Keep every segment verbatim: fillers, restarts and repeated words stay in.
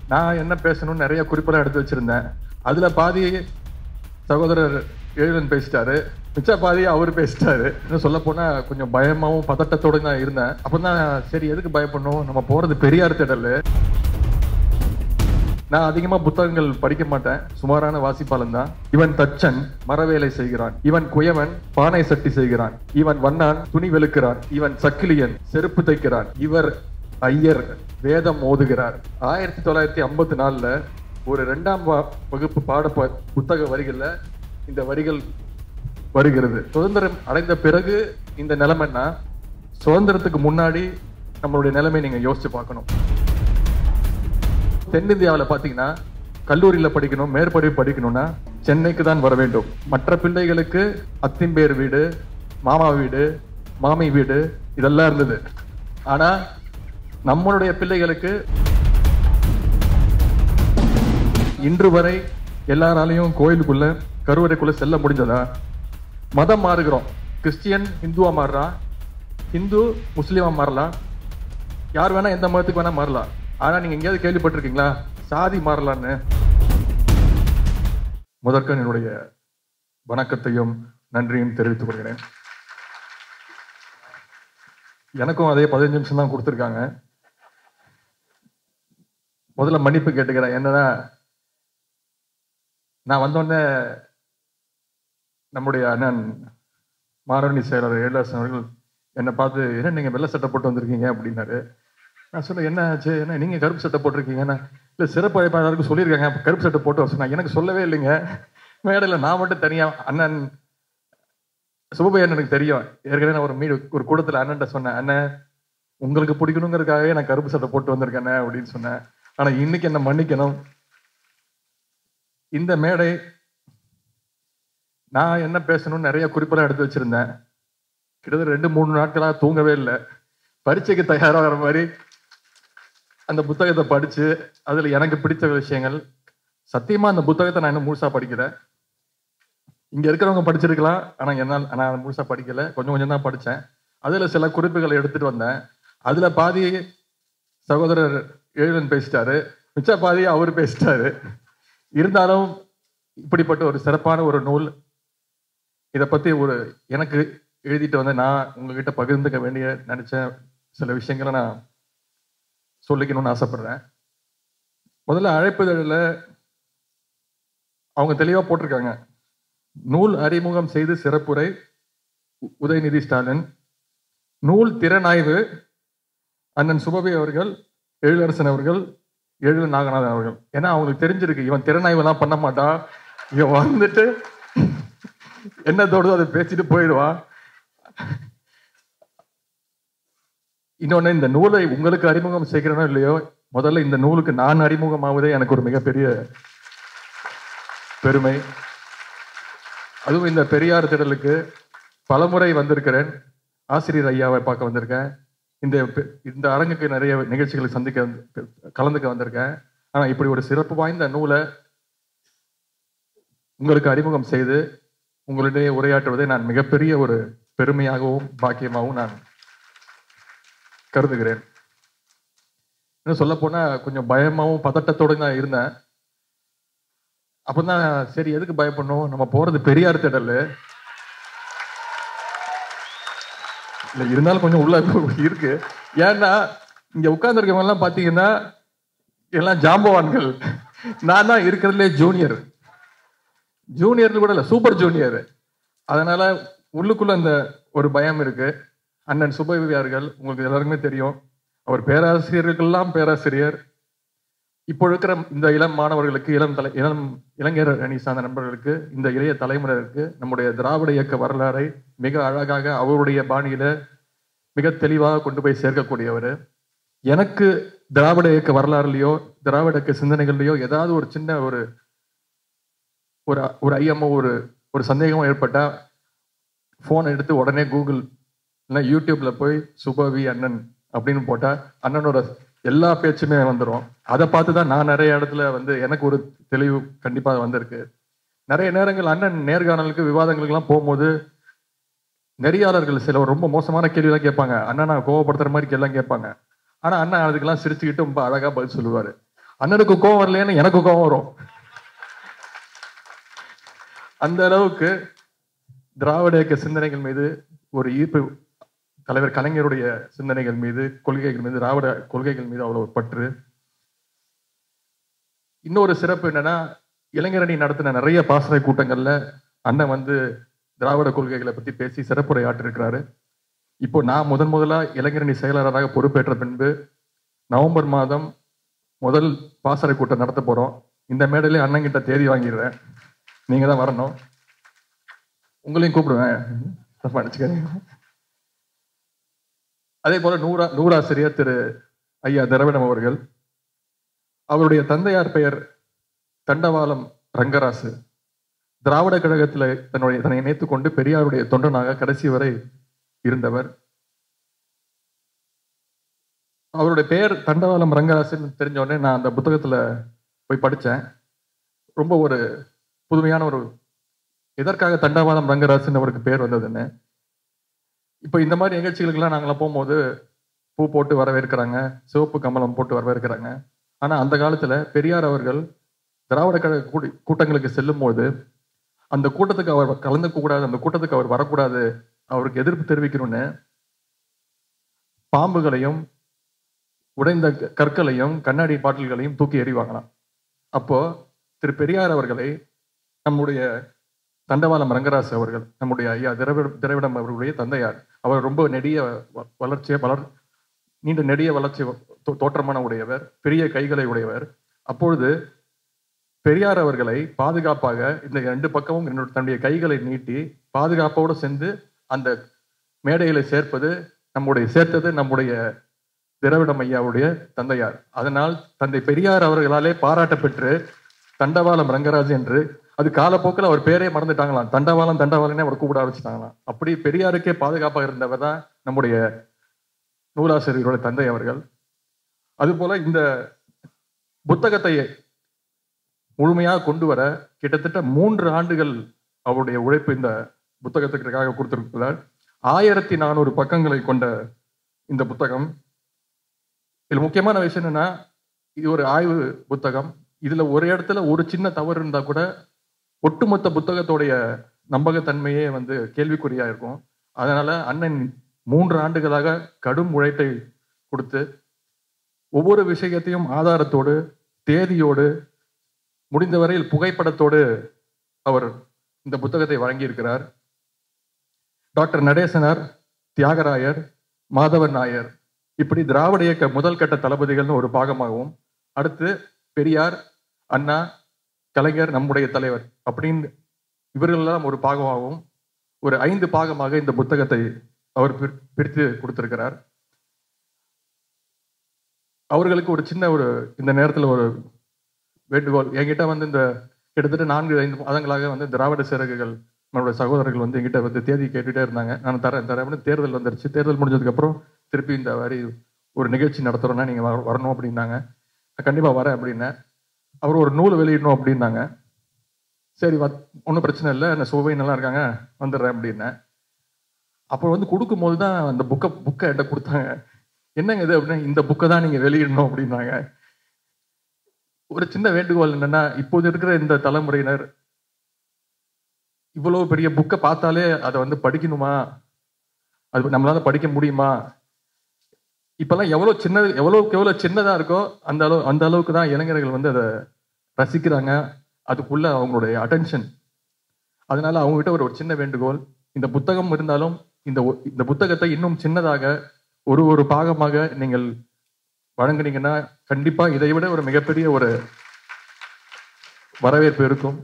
நான் என்ன பேசணும்னு நிறைய குறிப்பெல்லாம் எடுத்து வச்சிருந்தேன். அதுல பாதி சகோதரர் எழிலன் பேசிட்டாரு, மிச்ச பாதி அவர் பேசிட்டாரு. இன்னும் சொல்ல போனா கொஞ்சம் பயமாவும் பதட்டத்தோட நான் இருந்தேன். அப்பதான் சரி எதுக்கு பயப்படணும், நம்ம போறது பெரியார் திடல். நான் அதிகமா புத்தகங்கள் படிக்க மாட்டேன், சுமாரான வாசிப்பாளன் தான். இவன் தச்சன் மரவேலை செய்கிறான், இவன் குயவன் பானை சட்டி செய்கிறான், இவன் வண்ணான் துணி வெளுக்கிறான், இவன் சக்கிலியன் செருப்பு தைக்கிறான், இவர் ஐயர் வேதம் ஓதுகிறார். ஆயிரத்தி தொள்ளாயிரத்தி ஐம்பத்தி நாலுல ஒரு இரண்டாம் வகுப்பு பாட புத்தக வரிகள்ல இந்த வரிகள் வருகிறது. சுதந்திரம் அடைந்த பிறகு இந்த நிலைமைன்னா சுதந்திரத்துக்கு முன்னாடி நம்மளுடைய நிலைமை நீங்க யோசிச்சு பார்க்கணும். தென்னிந்தியாவில் பார்த்தீங்கன்னா கல்லூரியில் படிக்கணும், மேற்படிப்பு படிக்கணும்னா சென்னைக்கு தான் வர வேண்டும். மற்ற பிள்ளைகளுக்கு அத்திம்பேர் வீடு, மாமா வீடு, மாமி வீடு இதெல்லாம் இருந்தது. ஆனா நம்மளுடைய பிள்ளைகளுக்கு இன்று வரை எல்லாராலையும் கோயிலுக்குள்ள கருவறைக்குள்ள செல்ல முடிஞ்சதா? மதம் மாறுகிறோம், கிறிஸ்டியன் இந்துவா மாறுறான், இந்து முஸ்லீமா மாறலாம், யார் வேணா எந்த மதத்துக்கு வேணா மாறலாம். ஆனா நீங்க எங்கேயாவது கேள்விப்பட்டிருக்கீங்களா சாதி மாறலான்னு? முதற்க என்னுடைய வணக்கத்தையும் நன்றியும் தெரிவித்துக் கொள்கிறேன். எனக்கும் அதே பதினஞ்சு நிமிஷம் தான் கொடுத்துருக்காங்க. முதல்ல மன்னிப்பு கேட்டுக்கிறேன். என்னன்னா நான் வந்தோடனே நம்முடைய அண்ணன் மாரணி செயலர் எழிலரசன் அவர்கள் என்னை பார்த்து, என்ன நீங்க வெள்ளை சட்டை போட்டு வந்திருக்கீங்க அப்படின்னாரு. நான் சொல்ல என்ன ஆச்சு, என்ன நீங்க கருப்பு சட்டை போட்டிருக்கீங்கன்னா, இல்லை சிறப்பு அழைப்பாளருக்கு சொல்லியிருக்காங்க கருப்பு சட்டை போட்டு வர சொன்னா. எனக்கு சொல்லவே இல்லைங்க. மேடையில் நான் மட்டும் தனியா, அண்ணன் சுபபையன் எனக்கு தெரியும், ஏற்கனவே நான் ஒரு மீ ஒரு கூடத்தில் அண்ணன்ட்ட சொன்னேன், அண்ணன் உங்களுக்கு பிடிக்கணுங்கிறதுக்காகவே நான் கருப்பு சட்டை போட்டு வந்திருக்கேன் அப்படின்னு சொன்னேன். ஆனா இன்னைக்கு என்ன மன்னிக்கணும். இந்த மேடை நான் என்ன பேசணும்னு நிறைய குறிப்பெல்லாம் எடுத்து வச்சிருந்தேன். கிட்டத்தட்ட ரெண்டு மூணு நாட்களா தூங்கவே இல்லை. பரீட்சைக்கு தயாராகிற மாதிரி அந்த புத்தகத்தை படிச்சு அதுல எனக்கு பிடித்த விஷயங்கள். சத்தியமா அந்த புத்தகத்தை நான் இன்னும் முழுசா படிக்கிறேன். இங்க இருக்கிறவங்க படிச்சிருக்கலாம், ஆனா என்னால் நான் முழுசா படிக்கல, கொஞ்சம் கொஞ்சம் தான் படிச்சேன். அதுல சில குறிப்புகளை எடுத்துட்டு வந்தேன். அதுல பாதி சகோதரர் எழிலன் பேசிட்டாரு, மிச்ச பாதி அவர் பேசிட்டாரு. இருந்தாலும் இப்படிப்பட்ட ஒரு சிறப்பான ஒரு நூல், இதை பத்தி ஒரு எனக்கு எழுதிட்டு வந்து நான் உங்ககிட்ட பகிர்ந்துக்க வேண்டிய நினைச்ச சில விஷயங்களை நான் சொல்லிக்கணும்னு ஆசைப்படுறேன். முதல்ல அழைப்புதழில் அவங்க தெளிவா போட்டிருக்காங்க, நூல் அறிமுகம் செய்து சிறப்புரை உதயநிதி ஸ்டாலின், நூல் திறனாய்வு அண்ணன் சுபவி அவர்கள், எழிலரசன் அவர்கள், எழில் நாகநாதன் அவர்கள். ஏன்னா அவங்களுக்கு தெரிஞ்சிருக்கு இவன் திறனாய்வு எல்லாம் பண்ண மாட்டான், இவன் வந்துட்டு என்ன தோடுதோ அதை பேசிட்டு போயிடுவான். இன்னொன்னு, இந்த நூலை உங்களுக்கு அறிமுகம் செய்கிறனோ இல்லையோ, முதல்ல இந்த நூலுக்கு நான் அறிமுகமாவதே எனக்கு ஒரு மிகப்பெரிய பெருமை. அதுவும் இந்த பெரியார் திடலுக்கு பலமுறை வந்திருக்கிறேன். ஆசிரியர் ஐயாவை பார்க்க வந்திருக்கேன். இந்த இந்த அரங்குக்கு நிறைய நிகழ்ச்சிகளை சந்திக்க கலந்துக்க வந்திருக்கேன். ஆனா இப்படி ஒரு சிறப்பு வாய்ந்த நூலை உங்களுக்கு அறிமுகம் செய்து உங்களிடையே உரையாற்றுவதை நான் மிகப்பெரிய ஒரு பெருமையாகவும் பாக்கியமாகவும் நான் கருதுகிறேன். இன்னும் சொல்ல போனா கொஞ்சம் பயமாவும் பதட்டத்தோடு நான் இருந்தேன். அப்பதான் சரி எதுக்கு பயப்படணும், நம்ம போறது பெரியார் திடல். இல்ல இருந்தாலும் கொஞ்சம் உள்ள இருக்கு. ஏன்னா இங்க உட்கார்ந்து இருக்கவங்க எல்லாம் பாத்தீங்கன்னா எல்லாம் ஜாம்பவான்கள். நான் தான் இருக்கிறதுலே ஜூனியர், ஜூனியர் கூட இல்ல சூப்பர் ஜூனியர். அதனால உள்ளுக்குள்ள அந்த ஒரு பயம் இருக்கு. அண்ணன் சுபவி அவர்கள் உங்களுக்கு எல்லாருக்குமே தெரியும், அவர் பேராசிரியர்கள்லாம் பேராசிரியர். இப்போ இருக்கிற இந்த இளம் மாணவர்களுக்கு, இளம் தலை இளம் இளைஞர் அணி சார்ந்த நண்பர்களுக்கு, இந்த இளைய தலைமுறைக்கு நம்முடைய திராவிட இயக்க வரலாறை மிக அழகாக அவருடைய பாணியில மிக தெளிவாக கொண்டு போய் சேர்க்கக்கூடியவர். எனக்கு திராவிட இயக்க வரலாறுலையோ திராவிட இயக்க சிந்தனைகள்லையோ ஏதாவது ஒரு சின்ன ஒரு ஒரு ஐயமோ ஒரு ஒரு சந்தேகமோ ஏற்பட்டா போன் எடுத்து உடனே கூகுள் இல்லை யூடியூப்ல போய் சுபவி அண்ணன் அப்படின்னு போட்டா அண்ணனோட எல்லா பேச்சுமே வந்துடும். அதை பார்த்துதான் நான் நிறைய இடத்துல வந்து எனக்கு ஒரு தெளிவு கண்டிப்பாக வந்திருக்கு. நிறைய நேரங்கள் அண்ணன் நேர்காணலுக்கு விவாதங்களுக்கு எல்லாம் போகும்போது நெறியாளர்கள் சில ரொம்ப மோசமான கேள்வி எல்லாம் கேட்பாங்க, அண்ணன் நான் கோவப்படுத்துற மாதிரி எல்லாம் கேட்பாங்க. ஆனா அண்ணன் அதுக்கெல்லாம் சிரிச்சுக்கிட்டு ரொம்ப அழகா பதில் சொல்லுவாரு. அண்ணனுக்கு கோவம் வரலையான்னு எனக்கு கோவம் வரும். அந்த அளவுக்கு திராவிட இயக்க சிந்தனைகள் மீது ஒரு ஈர்ப்பு, தலைவர் கலைஞருடைய சிந்தனைகள் மீது, கொள்கைகள் மீது, திராவிட கொள்கைகள் மீது அவ்வளவு பற்று. இன்னொரு சிறப்பு என்னன்னா, இளைஞரணி நடத்தின நிறைய பாசறை கூட்டங்கள்ல அண்ணன் வந்து திராவிட கொள்கைகளை பத்தி பேசி சிறப்புரை ஆற்றிருக்கிறாரு. இப்போ நான் முதன் முதலா இளைஞரணி செயலாளராக பொறுப்பேற்ற பின்பு நவம்பர் மாதம் முதல் பாசறை கூட்டம் நடத்த போறோம். இந்த மேடையிலே அண்ணன் கிட்ட தேதி வாங்கிடுறேன், நீங்க தான் வரணும். உங்களையும் கூப்பிடுவேன், நினைச்சுக்கிறீங்க. அதே போல நூறா நூறாசிரியர் திரு ஐயா திரவிடம் அவர்கள், அவருடைய தந்தையார் பெயர் தண்டவாளம் ரங்கராசு. திராவிட கழகத்தில் தன்னுடைய தன்னை இணைத்துக் கொண்டு பெரியாருடைய தொண்டனாக கடைசி வரை இருந்தவர். அவருடைய பெயர் தண்டவாளம் ரங்கராசுன்னு தெரிஞ்ச உடனே நான் அந்த புத்தகத்துல போய் படித்தேன். ரொம்ப ஒரு புதுமையான ஒரு, எதற்காக தண்டவாளம் ரங்கராசுன்னு அவருக்கு பேர் வந்ததுன்னு. இப்போ இந்த மாதிரி நிகழ்ச்சிகளுக்கெல்லாம் நாங்களாம் போகும்போது பூ போட்டு வரவேற்கிறாங்க, சிவப்பு கமலம் போட்டு வரவேற்கிறாங்க. ஆனா அந்த காலத்துல பெரியார் அவர்கள் திராவிட கழக கூடி கூட்டங்களுக்கு செல்லும் போது அந்த கூட்டத்துக்கு அவர் கலந்துக்க கூடாது, அந்த கூட்டத்துக்கு அவர் வரக்கூடாது, அவருக்கு எதிர்ப்பு தெரிவிக்கணும்னு பாம்புகளையும் உடைந்த கற்களையும் கண்ணாடி பாட்டில்களையும் தூக்கி எறிவாங்களாம். அப்போ திரு பெரியார் அவர்களை நம்முடைய தண்டவாளம் ரங்கராசு அவர்கள், நம்முடைய ஐயா திரவிட திரவிடம் அவர்களுடைய தந்தையார், அவர் ரொம்ப நெடிய வளர்ச்சியை வளர் நீண்ட நெடிய வளர்ச்சி தோற்றமான உடையவர், பெரிய கைகளை உடையவர். அப்பொழுது பெரியார் அவர்களை பாதுகாப்பாக இந்த ரெண்டு பக்கமும் என்னோட தன்னுடைய கைகளை நீட்டி பாதுகாப்போடு சென்று அந்த மேடையில சேர்ப்பது நம்முடைய சேர்த்தது நம்முடைய திரவிடம் ஐயாவுடைய தந்தையார். அதனால் தந்தை பெரியார் அவர்களாலே பாராட்ட பெற்று தண்டவாளம் ரங்கராஜ் என்று, அது காலப்போக்கில் அவர் பேரே மறந்துட்டாங்களாம், தண்டவாளம் தண்டவாளனே அவர் கூப்பிட ஆரம்பிச்சிட்டாங்களாம். அப்படி பெரியாருக்கே பாதுகாப்பாக இருந்தவர் தான் நம்முடைய நூலாசிரியருடைய தந்தை அவர்கள். அதுபோல இந்த புத்தகத்தை முழுமையாக கொண்டு வர கிட்டத்தட்ட மூன்று ஆண்டுகள் அவருடைய உழைப்பு இந்த புத்தகத்துக்காக கொடுத்திருக்கிறார். ஆயிரத்தி நானூறு பக்கங்களை கொண்ட இந்த புத்தகம். இதுல முக்கியமான விஷயம் என்னன்னா, இது ஒரு ஆய்வு புத்தகம். இதுல ஒரு இடத்துல ஒரு சின்ன தவறு இருந்தா கூட ஒட்டுமொத்த புத்தகத்துடைய நம்பகத்தன்மையே வந்து கேள்விக்குறியா இருக்கும். அதனால அண்ணன் மூன்று ஆண்டுகளாக கடும் உழைப்பை கொடுத்து ஒவ்வொரு விஷயத்தையும் ஆதாரத்தோடு, தேதியோடு, முடிந்த வரையில் புகைப்படத்தோடு அவர் இந்த புத்தகத்தை வழங்கியிருக்கிறார். டாக்டர் நடேசனார், தியாகராயர், மாதவன் நாயர், இப்படி திராவிட இயக்க முதல் கட்ட தளபதிகள்னு ஒரு பாகமாகவும், அடுத்து பெரியார், அண்ணா, கலைஞர், நம்முடைய தலைவர் அப்படின்னு இவர்களெல்லாம் ஒரு பாகமாகவும் ஒரு ஐந்து பாகமாக இந்த புத்தகத்தை அவர் பிரித்து கொடுத்திருக்கிறார். அவர்களுக்கு ஒரு சின்ன ஒரு இந்த நேரத்தில் ஒரு வேண்டுகோள். என்கிட்ட வந்து இந்த கிட்டத்தட்ட நான்கு ஐந்து மாதங்களாக வந்து திராவிட சிறகுகள் நம்மளுடைய சகோதரர்கள் வந்து என்கிட்ட வந்து தேதி கேட்டுட்டே இருந்தாங்க. நான் தரேன் தரேன் தேர்தல் வந்துருச்சு. தேர்தல் முடிஞ்சதுக்கு அப்புறம் திருப்பி இந்த மாதிரி ஒரு நிகழ்ச்சி நடத்துறோம்னா நீங்க வரணும் அப்படின்னாங்க. கண்டிப்பா வரேன் அப்படின்னேன். அவர் ஒரு நூல் வெளியிடணும் அப்படின்னாங்க. சரி, ஒன்றும் பிரச்சனை இல்லை, என்ன சுவை நல்லா இருக்காங்க, வந்துடுறேன் அப்படின்னேன். அப்போ வந்து கொடுக்கும் போது தான் அந்த புக்கை புக்கை என்கிட்ட கொடுத்தாங்க. என்னங்க இது அப்படின்னா, இந்த புக்கை தான் நீங்க வெளியிடணும் அப்படின்னாங்க. ஒரு சின்ன வேண்டுகோள் என்னன்னா, இப்போது இருக்கிற இந்த தலைமுறையினர் இவ்வளவு பெரிய புக்கை பார்த்தாலே அதை வந்து படிக்கணுமா, அது நம்மளால படிக்க முடியுமா? இப்பெல்லாம் எவ்வளவு சின்ன எவ்வளவுக்கு எவ்வளவு சின்னதா இருக்கோ அந்த அளவு அந்த அளவுக்கு தான் இளைஞர்கள் வந்து அதை ரசிக்கிறாங்க, அதுக்குள்ள அவங்களுடைய அட்டென்ஷன். அதனால அவங்க கிட்ட ஒரு ஒரு சின்ன வேண்டுகோள், இந்த புத்தகம் இருந்தாலும் இந்த இந்த புத்தகத்தை இன்னும் சின்னதாக ஒரு ஒரு பாகமாக நீங்கள் வழங்குனீங்கன்னா கண்டிப்பா இதை விட ஒரு மிகப்பெரிய ஒரு வரவேற்பு இருக்கும்.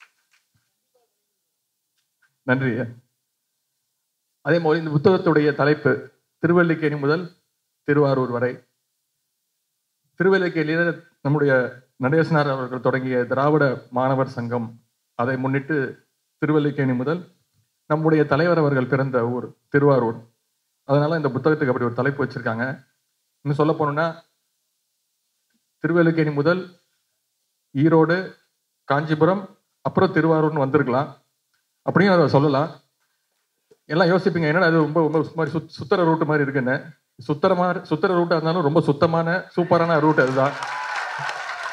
நன்றி. அதே போல இந்த புத்தகத்துடைய தலைப்பு திருவல்லிக்கேணி முதல் திருவாரூர் வரை. திருவல்லிக்கேணியில நம்முடைய நடேசனார் அவர்கள் தொடங்கிய திராவிட மாணவர் சங்கம், அதை முன்னிட்டு திருவல்லிக்கேணி முதல் நம்முடைய தலைவர் அவர்கள் பிறந்த ஊர் திருவாரூர். அதனால இந்த புத்தகத்துக்கு அப்படி ஒரு தலைப்பு வச்சிருக்காங்க. இன்னும் சொல்ல போனோம்னா, திருவல்லிக்கேணி முதல் ஈரோடு, காஞ்சிபுரம், அப்புறம் திருவாரூர்னு வந்திருக்கலாம், அப்படியும் அதை சொல்லலாம். எல்லாம் யோசிப்பீங்க, என்னடா அது ரொம்ப ரொம்ப மாதிரி சுத் சுத்தர ரூட்டு மாதிரி இருக்குன்னு. சுத்தரமா சுத்தர ரூட்டா இருந்தாலும் ரொம்ப சுத்தமான சூப்பரான ரூட் அதுதான்.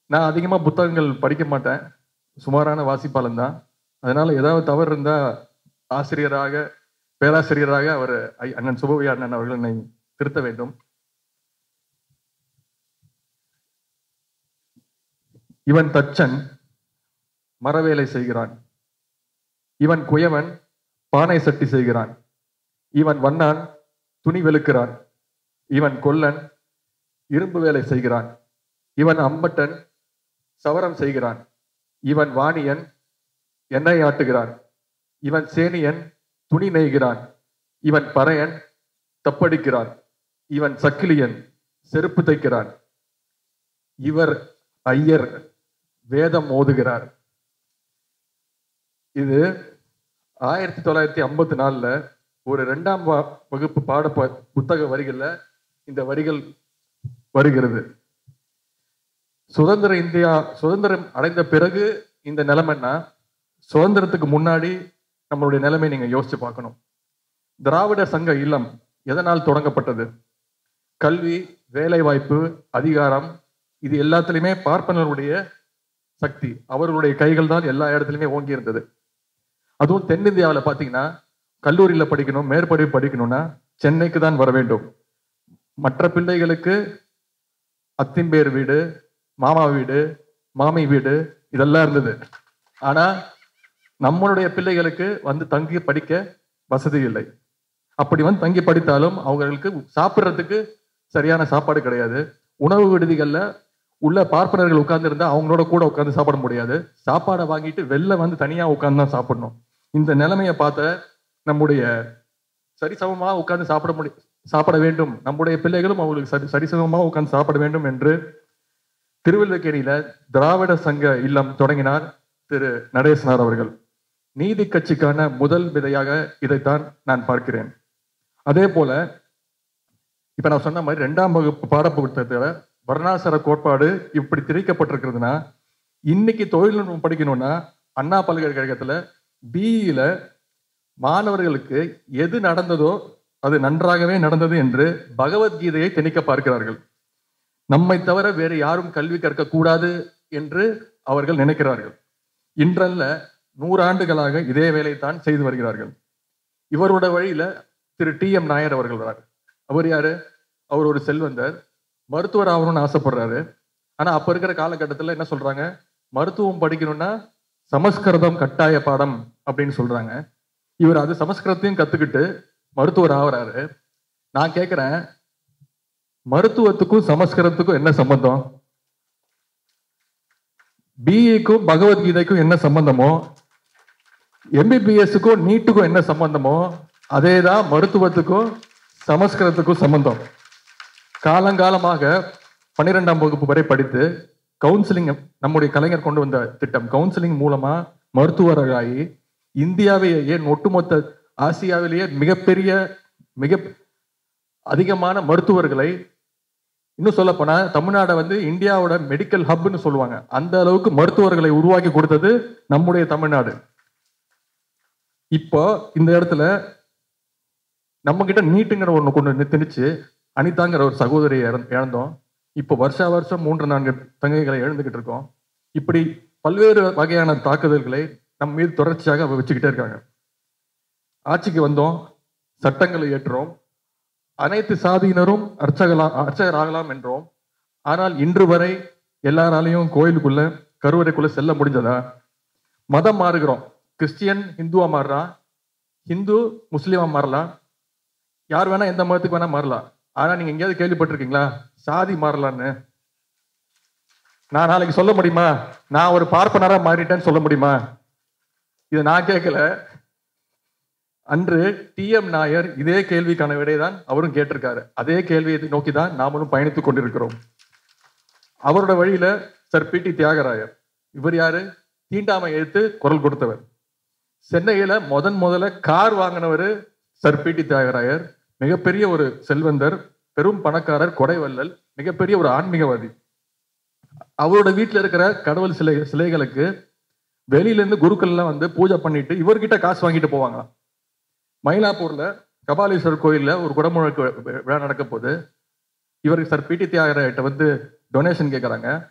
நான் அதிகமாக புத்தகங்கள் படிக்க மாட்டேன், சுமாரான வாசிப்பாளன் தான். அதனால ஏதாவது தவறு இருந்தால் ஆசிரியராக பேராசிரியராக அவர் அண்ணன் சுபவி அண்ணன் அவர்கள் என்னை திருத்த வேண்டும். இவன் தச்சன் மரவேலை செய்கிறான், இவன் குயவன் பானை சட்டி செய்கிறான், இவன் வண்ணான் துணி வெளுக்கிறான், இவன் கொல்லன் இரும்பு வேலை செய்கிறான், இவன் அம்பட்டன் சவரம் செய்கிறான், இவன் வாணியன் எண்ணெய் ஆட்டுகிறான், இவன் சேனியன் துணி நெய்கிறான், இவன் பறையன் தப்படிக்கிறான், இவன் சக்கிலியன் செருப்பு தைக்கிறான், இவர் ஐயர் வேதம் ஓதுகிறார். இது ஆயிரத்தி தொள்ளாயிரத்தி ஐம்பத்தி நாலுல ஒரு இரண்டாம் வகுப்பு பாட புத்தக வரிகள்ல இந்த வரிகள் வருகிறது. சுதந்திர இந்தியா சுதந்திரம் அடைந்த பிறகு இந்த நிலைமைன்னா, சுதந்திரத்துக்கு முன்னாடி நம்மளுடைய நிலைமை நீங்க யோசிச்சு பார்க்கணும். திராவிட சங்க இல்லம் எதனால் தொடங்கப்பட்டது? கல்வி, வேலை வாய்ப்பு, அதிகாரம், இது எல்லாத்துலயுமே பார்ப்பனருடைய சக்தி, அவர்களுடைய கைகள் தான் எல்லா இடத்துலையுமே ஓங்கி இருந்தது. அதுவும் தென்னிந்தியாவில் பார்த்தீங்கன்னா, கல்லூரியில படிக்கணும், மேற்படிப்பு படிக்கணும்னா சென்னைக்கு தான் வர வேண்டும். மற்ற பிள்ளைகளுக்கு அத்திம்பேர் வீடு, மாமா வீடு, மாமி வீடு இதெல்லாம் இருந்தது. ஆனா நம்மளுடைய பிள்ளைகளுக்கு வந்து தங்கி படிக்க வசதி இல்லை. அப்படி வந்து தங்கி படித்தாலும் அவங்களுக்கு சாப்பிட்றதுக்கு சரியான சாப்பாடு கிடையாது. உணவு விடுதிகள்ல உள்ள பார்ப்பனர்கள் உட்கார்ந்து இருந்தா அவங்களோட கூட உட்கார்ந்து சாப்பிட முடியாது. சாப்பாடை வாங்கிட்டு வெளில வந்து தனியா உட்கார்ந்து தான் சாப்பிடணும். இந்த நிலைமையை பார்த்த நம்முடைய சரிசமமா உட்கார்ந்து சாப்பிட முடி சாப்பிட வேண்டும் நம்முடைய பிள்ளைகளும் அவங்களுக்கு சரி சரிசமமா உட்கார்ந்து சாப்பிட வேண்டும் என்று திருவல்லிக்கேணியில திராவிட சங்க இல்லம் தொடங்கினார் திரு நடேசனார் அவர்கள். நீதி கட்சிக்கான முதல் விதையாக இதைத்தான் நான் பார்க்கிறேன். அதே போல இப்ப நான் சொன்ன மாதிரி இரண்டாம் வகுப்பு பாடப்புத்தகத்துல வர்ணாசிர கோட்பாடு இப்படி திரிக்கப்பட்டிருக்கிறதுனா, இன்னைக்கு தொழில்நுட்பம் படிக்கணும்னா அண்ணா பல்கலைக்கழகத்துல பிஇல மாணவர்களுக்கு எது நடந்ததோ அது நன்றாகவே நடந்தது என்று பகவத்கீதையை திணிக்க பார்க்கிறார்கள். நம்மை தவிர வேறு யாரும் கல்வி கற்க கூடாது என்று அவர்கள் நினைக்கிறார்கள். இன்றல்ல நூறாண்டுகளாக இதே வேலைத்தான் செய்து வருகிறார்கள். இவரோட வழியில திரு டி எம் நாயர் அவர்கள் வரார். அவர் யாரு? அவர் ஒரு செல்வந்தர், மருத்துவர் ஆகணும்னு ஆசைப்படுறாரு. ஆனா அப்ப இருக்கிற காலகட்டத்துல என்ன சொல்றாங்க? மருத்துவம் படிக்கணும்னா சமஸ்கிருதம் கட்டாய பாடம் அப்படின்னு சொல்றாங்க. இவர் அது சமஸ்கிருதத்தையும் கத்துக்கிட்டு மருத்துவர் ஆகிறாரு. நான் கேட்கிறேன், மருத்துவத்துக்கும் சமஸ்கிருதத்துக்கும் என்ன சம்பந்தம்? பிஇக்கும் பகவத்கீதைக்கும் என்ன சம்பந்தமோ, எம்பிபிஎஸ்க்கும் நீட்டுக்கும் என்ன சம்பந்தமோ, அதேதான் மருத்துவத்துக்கும் சமஸ்கிருதத்துக்கும் சம்பந்தம். காலங்காலமாக பன்னிரெண்டாம் வகுப்பு வரை படித்து கவுன்சிலிங், நம்முடைய கலைஞர் கொண்டு வந்த திட்டம், கவுன்சிலிங் மூலமா மருத்துவராகி இந்தியாவையே ஏன் ஒட்டுமொத்த ஆசியாவிலேயே மிகப்பெரிய மிக அதிகமான மருத்துவர்களை, இன்னும் சொல்ல போனா தமிழ்நாடை வந்து இந்தியாவோட மெடிக்கல் ஹப்னு சொல்லுவாங்க, அந்த அளவுக்கு மருத்துவர்களை உருவாக்கி கொடுத்தது நம்முடைய தமிழ்நாடு. இப்போ இந்த இடத்துல நம்ம கிட்ட நீட்டுங்கிற ஒண்ணு கொண்டு திணிச்சு அனிதாங்கிற ஒரு சகோதரியை இழந்தோம். இப்போ வருஷா வருஷம் மூன்று நான்கு தங்கைகளை எழுந்துகிட்டு இருக்கோம். இப்படி பல்வேறு வகையான தாக்குதல்களை நம் மீது தொடர்ச்சியாக வச்சுக்கிட்டே இருக்காங்க. ஆட்சிக்கு வந்தோம், சட்டங்களை ஏற்றோம், அனைத்து சாதியினரும் அர்ச்சகலா அர்ச்சகர் ஆகலாம் என்றோம். ஆனால் இன்று வரை எல்லாராலையும் கோயிலுக்குள்ள கருவறைக்குள்ள செல்ல முடிஞ்சதா? மதம் மாறுகிறோம், கிறிஸ்டியன் ஹிந்துவா மாறலாம், ஹிந்து முஸ்லீமா மாறலாம், யார் வேணா எந்த மதத்துக்கு வேணா மாறலாம். ஆனா நீங்க எங்கேயாவது கேள்விப்பட்டிருக்கீங்களா சாதி மாறலான்னு? நான் நாளைக்கு சொல்ல முடியுமா நான் ஒரு பார்ப்பனரா மாறிட்டேன்னு சொல்ல முடியுமா? இதை நான் கேட்கல. அன்று டி எம் நாயர் இதே கேள்விக்கான விடைதான் அவரும் கேட்டிருக்காரு. அதே கேள்வியை நோக்கி தான் நாமளும் பயணித்துக் கொண்டிருக்கிறோம். அவரோட வழியில சர் பி டி தியாகராயர், இவர் யாரு? தீண்டாமை எழுத்து குரல் கொடுத்தவர். சென்னையில முதன் முதல்ல கார் வாங்கினவர் சர் பி டி தியாகராயர். மிகப்பெரிய ஒரு செல்வந்தர், பெரும் பணக்காரர், கொடைவல்லல், மிகப்பெரிய ஒரு ஆன்மீகவாதி. அவரோட வீட்டுல இருக்கிற கடவுள் சிலை சிலைகளுக்கு வெளியில இருந்து குருக்கள் எல்லாம் வந்து பூஜை பண்ணிட்டு இவர்கிட்ட காசு வாங்கிட்டு போவாங்க. மயிலாப்பூர்ல கபாலீஸ்வரர் கோயில்ல ஒரு குடமுழக்கு விழா நடக்க போது இவருக்கு சர் பி டி தியாகராயர்கிட்ட வந்து டொனேஷன் கேட்கறாங்க.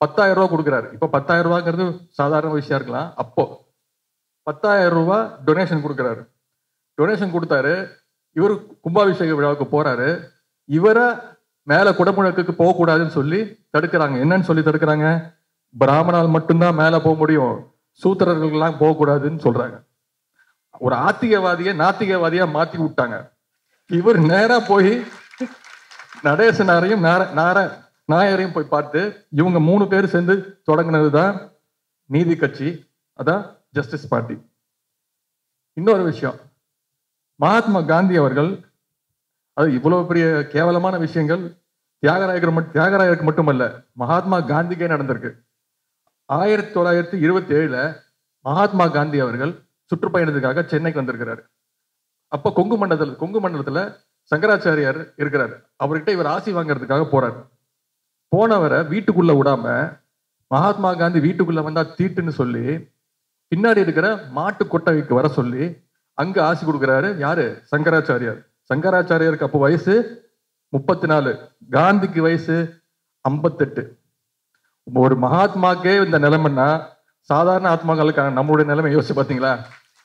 பத்தாயிரம் ரூபாய் கொடுக்குறாரு. இப்ப பத்தாயிரம் ரூபாய்ங்கிறது சாதாரண விஷயம் இருக்கலாம். அப்போ பத்தாயிரம் ரூபாய் டொனேஷன் கொடுக்குறாரு. டொனேஷன் கொடுத்தாரு. இவரு கும்பாபிஷேக விழாவுக்கு போறாரு. இவரை மேல குடமுழக்குக்கு போகக்கூடாதுன்னு சொல்லி தடுக்கிறாங்க. என்னன்னு சொல்லி தடுக்கிறாங்க? பிராமணால் மட்டும்தான் மேல போக முடியும், சூத்திரர்கள் எல்லாம் போகக்கூடாதுன்னு சொல்றாங்க. ஒரு ஆத்திகவாதிய நாத்திகவாதியா மாத்தி விட்டாங்க. இவர் நேரா போய் நடேசனாரையும் நார நாயரையும் போய் பார்த்து இவங்க மூணு பேர் சேர்ந்து தொடங்கினதுதான் நீதி கட்சி, அதான் ஜஸ்டிஸ் பார்ட்டி. இன்னொரு விஷயம், மகாத்மா காந்தி அவர்கள், அது இவ்வளவு பெரிய கேவலமான விஷயங்கள் தியாகராயர் தியாகராயருக்கு மட்டுமல்ல, மகாத்மா காந்திக்கே நடந்திருக்கு. ஆயிரத்தி தொள்ளாயிரத்தி இருபத்தி ஏழுல மகாத்மா காந்தி அவர்கள் சுற்றுப்பயணத்துக்காக சென்னைக்கு வந்திருக்கிறாரு. அப்ப கொங்கு மண்டலத்துல கொங்கு மண்டலத்துல சங்கராச்சாரியார் இருக்கிறாரு. அவர்கிட்ட இவர் ஆசி வாங்கறதுக்காக போறாரு. போனவரை வீட்டுக்குள்ள விடாம மகாத்மா காந்தி வீட்டுக்குள்ள வந்தா தீட்டுன்னு சொல்லி பின்னாடி இருக்கிற மாட்டு கொட்டகைக்கு வர சொல்லி அங்க ஆசி கொடுக்கிறாரு. யாரு? சங்கராச்சாரியார். சங்கராச்சாரியாருக்கு அப்போ வயசு முப்பத்தி நாலு, காந்திக்கு வயசு ஐம்பத்தெட்டு. ஒரு மகாத்மாக்கே இந்த நிலைமைன்னா சாதாரண ஆத்மாக்களுக்கான நம்மளுடைய நிலைமை யோசிச்சு பாத்தீங்களா?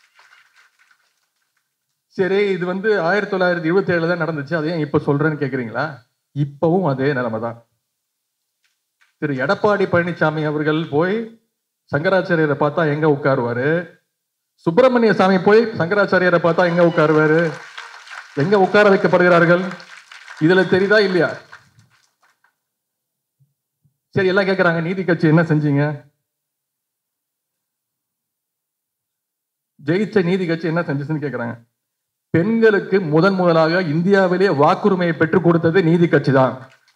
சரி, இது வந்து ஆயிரத்தி தொள்ளாயிரத்தி இருபத்தி ஏழுல தான் நடந்துச்சு, அதே இப்ப சொல்றேன்னு கேக்குறீங்களா? இப்பவும் அதே நிலைமை தான். திரு எடப்பாடி பழனிசாமி அவர்கள் போய் சங்கராச்சாரியரை பார்த்தா எங்க உட்காருவாரு? சுப்பிரமணிய சாமி போய் சங்கராச்சாரியரை பார்த்தா எங்க உட்காருவாரு? எங்க உட்கார வைக்கப்படுகிறார்கள்? இதுல தெரியுதா இல்லையா? சரி, எல்லாம் கேட்கிறாங்க, நீதி கட்சி என்ன செஞ்சீங்க? ஜெயிச்ச நீதி கட்சி என்ன செஞ்சுன்னு கேட்கிறாங்க. பெண்களுக்கு முதன் முதலாக இந்தியாவிலேயே வாக்குரிமையை பெற்றுக் கொடுத்தது நீதி கட்சி தான்.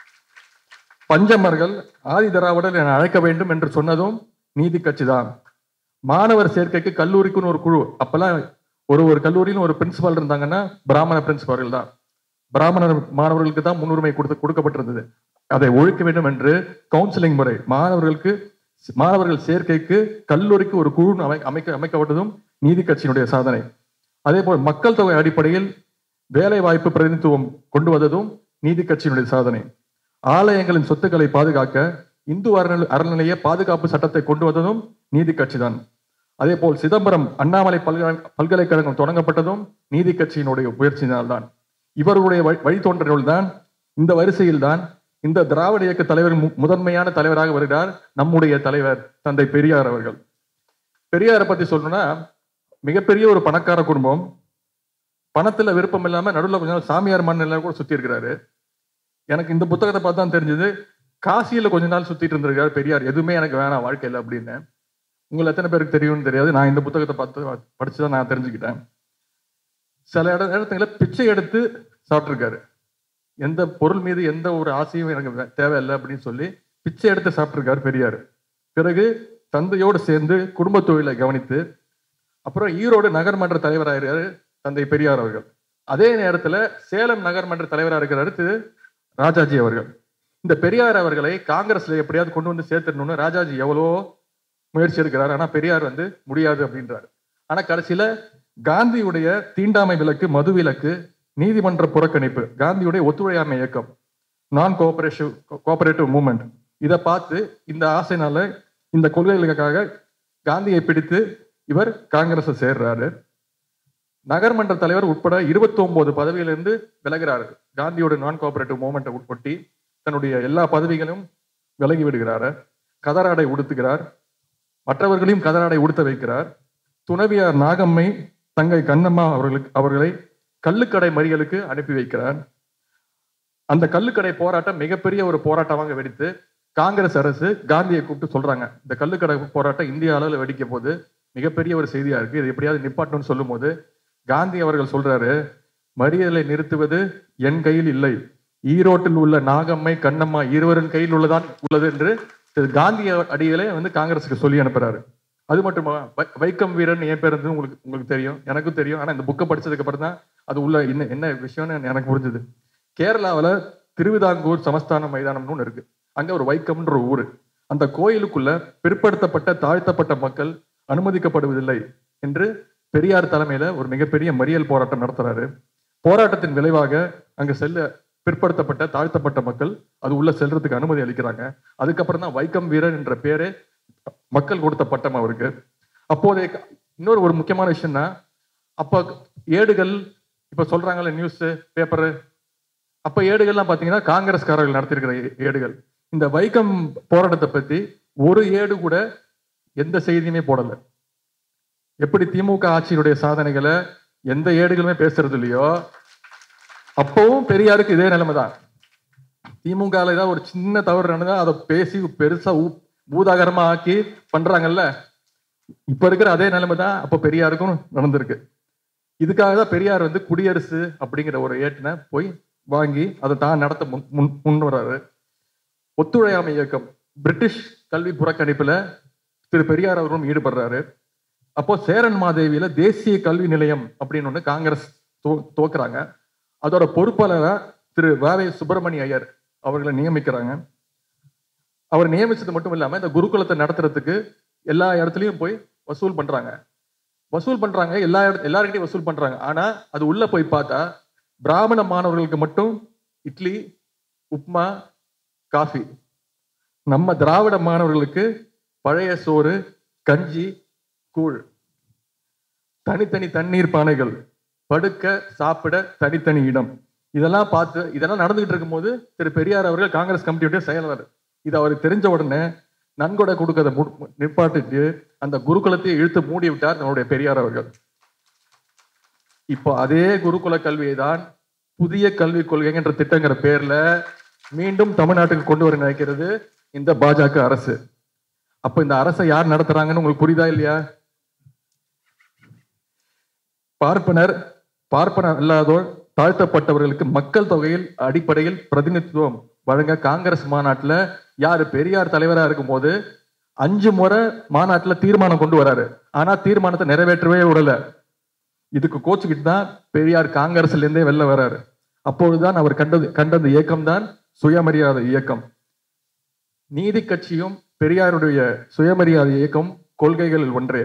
பஞ்சமர்கள் ஆதி திராவிடர் என அழைக்க வேண்டும் என்று சொன்னதும் நீதி கட்சி தான். மாணவர் சேர்க்கைக்கு கல்லூரிக்குன்னு ஒரு குழு, அப்பெல்லாம் ஒரு ஒரு கல்லூரியிலும் ஒரு பிரின்சிபால் இருந்தாங்கன்னா பிராமண பிரின்சிபால்கள் தான். பிராமணர் மாணவர்களுக்கு தான் முன்னுரிமை கொடுத்து கொடுக்கப்பட்டிருந்தது. அதை ஒழிக்க வேண்டும் என்று கவுன்சிலிங் முறை, மாணவர்களுக்கு மாணவர்கள் சேர்க்கைக்கு கல்லூரிக்கு ஒரு குழு அமைக்க அமைக்கப்பட்டதும் நீதி கட்சியினுடைய சாதனை. அதே போல் மக்கள் தொகை அடிப்படையில் வேலை வாய்ப்பு பிரதிநிதித்துவம் கொண்டு வந்ததும் நீதி கட்சியினுடைய சாதனை. ஆலயங்களின் சொத்துக்களை பாதுகாக்க இந்து அறநிலை அறநிலைய பாதுகாப்பு சட்டத்தை கொண்டு வந்ததும் நீதி கட்சி தான். அதே போல் சிதம்பரம் அண்ணாமலை பல்கலை பல்கலைக்கழகம் தொடங்கப்பட்டதும் நீதி கட்சியினுடைய முயற்சியினால்தான். இவர்களுடைய வழித்தோன்றல்கள் தான். இந்த வரிசையில் தான் இந்த திராவிட இயக்க தலைவர் முதன்மையான தலைவராக வருகிறார் நம்முடைய தலைவர் தந்தை பெரியார் அவர்கள். பெரியாரை பத்தி சொல்லணும்னா, மிகப்பெரிய ஒரு பணக்கார குடும்பம், பணத்துல விருப்பம் இல்லாம நடுவில் கொஞ்ச நாள் சாமியார் மண்ணில கூட சுத்தி இருக்கிறாரு. எனக்கு இந்த புத்தகத்தை பார்த்து தான் தெரிஞ்சது, காசியில கொஞ்ச நாள் சுத்திட்டு இருந்திருக்காரு பெரியார். எதுவுமே எனக்கு வேணாம் வாழ்க்கையில அப்படின்னு. உங்களை எத்தனை பேருக்கு தெரியும்னு தெரியாது, நான் இந்த புத்தகத்தை பார்த்து படிச்சுதான் நான் தெரிஞ்சுக்கிட்டேன். சில இட இடத்துல பிச்சை எடுத்து சாப்பிட்டுருக்காரு. எந்த பொருள் மீது எந்த ஒரு ஆசையும் எனக்கு தேவையில்லை அப்படின்னு சொல்லி பிச்சை எடுத்து சாப்பிட்டுருக்காரு பெரியார். பிறகு தந்தையோடு சேர்ந்து குடும்ப தொழிலை கவனித்து அப்புறம் ஈரோடு நகர்மன்ற தலைவராகிறாரு தந்தை பெரியார் அவர்கள். அதே நேரத்துல சேலம் நகர்மன்ற தலைவராக இருக்கிறாரு திரு ராஜாஜி அவர்கள். இந்த பெரியார் அவர்களை காங்கிரஸ்ல எப்படியாவது கொண்டு வந்து சேர்த்துடணும்னு ராஜாஜி எவ்வளவோ முயற்சி எடுக்கிறார். ஆனா பெரியார் வந்து முடியாது அப்படின்றாரு. ஆனா கடைசியில காந்தியுடைய தீண்டாமை விலக்கு, மது விலக்கு, நீதிமன்ற புறக்கணிப்பு, காந்தியுடைய ஒத்துழையாமை இயக்கம், நான் கோஆபரேட்டிவ் கோஆபரேட்டிவ் மூவ்மெண்ட், இதை பார்த்து இந்த ஆசைனால இந்த கொள்கைகளுக்காக காந்தியை பிடித்து இவர் காங்கிரஸ் சேர்றாரு. நகர்மன்ற தலைவர் உட்பட இருபத்தி ஒன்பது பதவியிலிருந்து விலகிறாரு. காந்தியோட நான் கோஆபரேட்டிவ் மூவ்மெண்ட்டை உட்பட்டி தன்னுடைய எல்லா பதவிகளும் விலகி விடுகிறாரு. கதராடை உடுத்துகிறார், மற்றவர்களையும் கதராடை உடுத்த வைக்கிறார். துணைவியார் நாகம்மை, தங்கை கண்ணம்மா அவர்களுக்கு அவர்களை கள்ளுக்கடை மறியலுக்கு அனுப்பி வைக்கிறார். அந்த கள்ளுக்கடை போராட்டம் மிகப்பெரிய ஒரு போராட்டமாக வெடித்து காங்கிரஸ் அரசு காந்தியை கூப்பிட்டு சொல்றாங்க, இந்த கள்ளுக்கடை போராட்டம் இந்திய அளவில் வெடிக்க போது மிகப்பெரிய ஒரு செய்தியா இருக்கு, இது எப்படியாவது நிப்பாட்டணும்னு சொல்லும் போது காந்தி அவர்கள் சொல்றாரு, மறியலை நிறுத்துவது என் கையில் இல்லை, ஈரோட்டில் உள்ள நாகம்மை கண்ணம்மா இருவரின் கையில் உள்ளதான் உள்ளது என்று காந்தி அடிகளே வந்து காங்கிரஸுக்கு சொல்லி அனுப்புறாரு. அது மட்டுமா, வைக்கம் வீரன் என் பேர் வந்து உங்களுக்கு உங்களுக்கு தெரியும், எனக்கும் தெரியும். ஆனா இந்த புக்கை படிச்சதுக்கு அப்புறம் தான் அது உள்ள என்ன என்ன விஷயம்னு எனக்கு புரிஞ்சுது. கேரளாவில திருவிதாங்கூர் சமஸ்தான மைதானம்னு ஒன்று இருக்கு. அங்க ஒரு வைக்கம்ன்ற ஒரு ஊரு. அந்த கோயிலுக்குள்ள பிற்படுத்தப்பட்ட தாழ்த்தப்பட்ட மக்கள் அனுமதிக்கப்படுவதில்லை என்று பெரியார் தலைமையில ஒரு மிகப்பெரிய மறியல் போராட்டம் நடத்துறாரு. போராட்டத்தின் விளைவாக அங்க செல்ல பிற்படுத்தப்பட்ட தாழ்த்தப்பட்ட மக்கள் அது உள்ள செல்றதுக்கு அனுமதி அளிக்கிறாங்க. அதுக்கப்புறம் தான் வைக்கம் வீரர் என்ற பேரே மக்கள் கொடுத்த பட்டம் அவருக்கு. அப்போதைய இன்னொரு ஒரு முக்கியமான விஷயம்னா, அப்ப ஏடுகள் இப்ப சொல்றாங்கல்ல நியூஸ் பேப்பரு, அப்ப ஏடுகள்லாம் பாத்தீங்கன்னா காங்கிரஸ்காரர்கள் நடத்திருக்கிற ஏடுகள். இந்த வைக்கம் போராட்டத்தை பத்தி ஒரு ஏடு கூட எந்த செய்தியுமே போடல. எப்படி திமுக ஆட்சியினுடைய சாதனைகளை எந்த ஏடுகளுமே பேசுறது இல்லையோ, அப்பவும் பெரியாருக்கு இதே நிலைமை தான். திமுக ஏதாவது ஒரு சின்ன தவறு நடந்தா அதை பேசி பெருசா பூதாகரமா ஆக்கி பண்றாங்கல்ல, இப்ப இருக்கிற அதே நிலைமை தான் அப்ப பெரியாருக்கும் நடந்திருக்கு. இதுக்காக தான் பெரியார் வந்து குடியரசு அப்படிங்கிற ஒரு ஏட்டினை போய் வாங்கி அதை தான் நடத்த முன் முன் வர்றாரு. ஒத்துழையாமை இயக்கம், பிரிட்டிஷ் கல்வி புறக்கணிப்புல திரு பெரியார் அவரும் ஈடுபடுறாரு. அப்போ சேரன் மாதேவியில தேசிய கல்வி நிலையம் அப்படின்னு ஒண்ணு காங்கிரஸ் துவக்குறாங்க. அதோட பொறுப்பாளராக திரு வாவே சுப்பிரமணிய ஐயர் அவர்களை நியமிக்கிறாங்க. அவர் நியமிச்சது மட்டும் இல்லாம இந்த குருகுலத்தை நடத்துறதுக்கு எல்லா இடத்துலயும் போய் வசூல் பண்றாங்க வசூல் பண்றாங்க எல்லா எல்லாருக்கிட்டையும் வசூல் பண்றாங்க. ஆனா அது உள்ள போய் பார்த்தா பிராமண மாணவர்களுக்கு மட்டும் இட்லி, உப்மா, காஃபி. நம்ம திராவிட மாணவர்களுக்கு பழைய சோறு, கஞ்சி, கூழ், தனித்தனி தண்ணீர் பானைகள், படுக்க சாப்பிட தனித்தனி இடம். இதெல்லாம் பார்த்து இதெல்லாம் நடந்துகிட்டு இருக்கும் போது திரு பெரியார் அவர்கள் காங்கிரஸ் கமிட்டியுடைய செயலாளர். இது அவருக்கு தெரிஞ்ச உடனே நன்கொடை கொடுக்கறத நிப்பாட்டிட்டு அந்த குருகுலத்தை இழுத்து மூடி விட்டார் நம்முடைய பெரியார் அவர்கள். இப்போ அதே குருகுல கல்வியை தான் புதிய கல்விக் கொள்கை என்ற திட்டங்கிற பேர்ல மீண்டும் தமிழ்நாட்டுக்கு கொண்டு வர நினைக்கிறது இந்த பாஜக அரசு. அப்ப இந்த அரசை யார் நடத்துறாங்கன்னு உங்களுக்கு புரியுதா இல்லையா? பார்ப்பனர், பார்ப்பனர் அல்லாதோர், தாழ்த்தப்பட்டவர்களுக்கு மக்கள் தொகையில் அடிப்படையில் பிரதிநிதித்துவம் வழங்க காங்கிரஸ் மாநாட்டுல யாரு பெரியார் தலைவரா இருக்கும் போது அஞ்சு முறை மாநாட்டுல தீர்மானம் கொண்டு வராரு. ஆனா தீர்மானத்தை நிறைவேற்றவே விடல. இதுக்கு கோச்சுக்கிட்டு தான் பெரியார் காங்கிரஸ்ல இருந்தே வெளில வர்றாரு. அப்பொழுதுதான் அவர் கண்டது கண்டது இயக்கம் தான் சுயமரியாதை இயக்கம். நீதி கட்சியும் பெரியாருடைய சுயமரியாதை இயக்கம் கொள்கைகளில் ஒன்றே.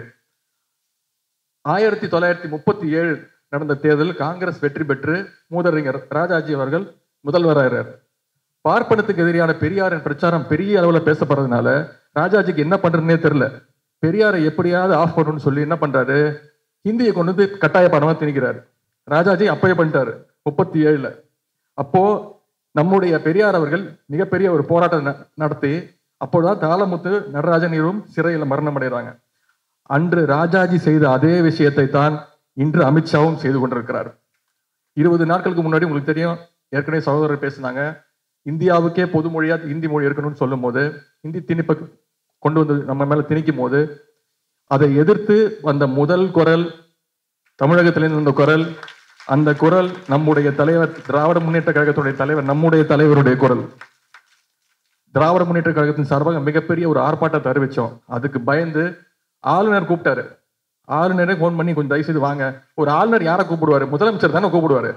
ஆயிரத்தி தொள்ளாயிரத்தி முப்பத்தி ஏழு நடந்த தேர்தல் காங்கிரஸ் வெற்றி பெற்று மூதறிஞர் ராஜாஜி அவர்கள் முதல்வராகிறார். பார்ப்பனத்துக்கு எதிரான பெரியாரின் பிரச்சாரம் பெரிய அளவுல பேசப்படுறதுனால ராஜாஜிக்கு என்ன பண்றதுன்னே தெரியல. பெரியாரை எப்படியாவது ஆஃப் பண்ணணும்னு சொல்லி என்ன பண்றாரு, ஹிந்தியை கொண்டு வந்து கட்டாய பாடமா திணிக்கிறாரு. ராஜாஜி அப்பயே பண்ணிட்டாரு முப்பத்தி ஏழுல. அப்போ நம்முடைய பெரியார் அவர்கள் மிகப்பெரிய ஒரு போராட்டம் நடத்தி அப்போதான் தாளமுத்து நடராஜனரும் சிறையில மரணம் அடைகிறாங்க. அன்று ராஜாஜி செய்த அதே விஷயத்தை தான் இன்று அமித்ஷாவும் செய்து கொண்டிருக்கிறார். இருபது நாட்களுக்கு முன்னாடி உங்களுக்கு தெரியும், ஏற்கனவே சகோதரர் பேசினாங்க, இந்தியாவுக்கே பொது மொழியா இந்தி மொழி இருக்கணும்னு சொல்லும் போது, இந்தி திணிப்பை கொண்டு வந்து நம்ம மேல திணிக்கும் போது அதை எதிர்த்து வந்த முதல் குரல் தமிழகத்திலிருந்து வந்த குரல், அந்த குரல் நம்முடைய தலைவர் திராவிட முன்னேற்ற கழகத்துடைய தலைவர் நம்முடைய தலைவருடைய குரல். திராவிட முன்னேற்ற கழகத்தின் சார்பாக மிகப்பெரிய ஒரு ஆர்ப்பாட்டத்தை அறிவிச்சோம். அதுக்கு பயந்து ஆளுநர் கூப்பிட்டாரு. ஆளுநரே போன் பண்ணி கொஞ்சம் தயவு செய்து வாங்க. ஒரு ஆளுநர் யாரை கூப்பிடுவாரு? முதலமைச்சர் தானே கூப்பிடுவாரு.